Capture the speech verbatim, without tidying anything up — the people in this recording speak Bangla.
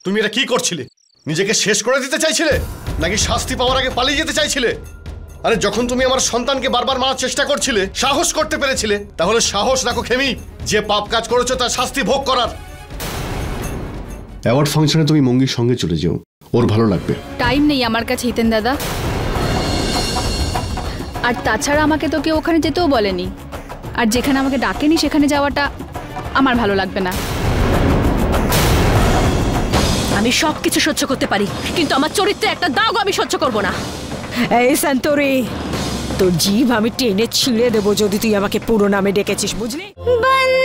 তুমি এটা কি করছিলে? নিজেকে শেষ করে দিতে চাইছিলে নাকি শাস্তি পাওয়ার আগে পালিয়ে যেতে চাইছিলে? আরে যখন তুমি আমার সন্তানকে বারবার মারার চেষ্টা করছিলে, সাহস করতে পেরেছিলে, তাহলে সাহস রাখো খেমি, যে পাপ কাজ করেছো তার শাস্তি ভোগ করার। অ্যাওয়ার্ড ফাংশনে তুমি মঙ্গির সঙ্গে চলে যাও, ওর ভালো লাগবে। টাইম নেই আমার কাছে হিতেন দাদা, আর তাছাড়া আমাকে তো কেউ ওখানে যেতেও বলেনি, আর যেখানে আমাকে ডাকেনি সেখানে যাওয়াটা আমার ভালো লাগবে না। আমি সব কিছু সহ্য করতে পারি, কিন্তু আমার চরিত্রে একটা দাগ আমি সহ্য করব না। এই সন্তরি, তোর জিভ আমি টেনে ছিঁড়ে দেবো যদি তুই আমাকে পুরো নামে ডেকেছিস, বুঝলি?